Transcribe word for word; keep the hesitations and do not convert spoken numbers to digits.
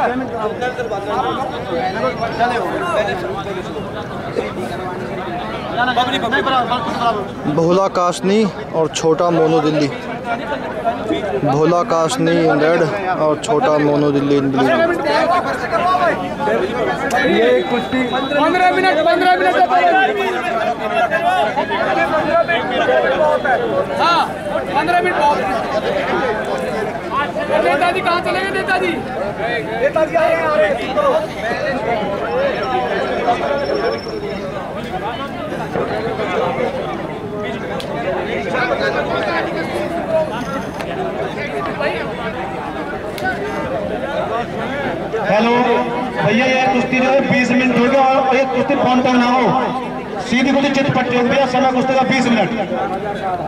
भोला काशनी और छोटा Monu Delhi. Bhola Kashni in red और छोटा मोनू दिल्ली इन ब्लू। ये कुश्ती पंद्रह मिनट पंद्रह मिनट हाँ पंद्रह मिनट बहुत। नेताजी कहाँ चले गए? नेताजी नेताजी आ रहे हैं, आ रहे हैं। हेलो भैया, ये कुश्ती जो है बीस मिनट हो गया और ये कुश्ती फोन पर ना हो, सीधी कुश्ती चित पट्टी हो गया, समय कुश्ती का बीस मिनट।